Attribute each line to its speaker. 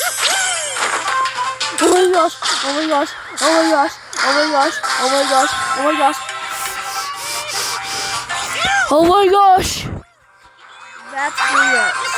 Speaker 1: Oh my gosh, oh my gosh, oh my gosh, oh my gosh, oh my gosh, oh my gosh. Oh my gosh! That's 3x.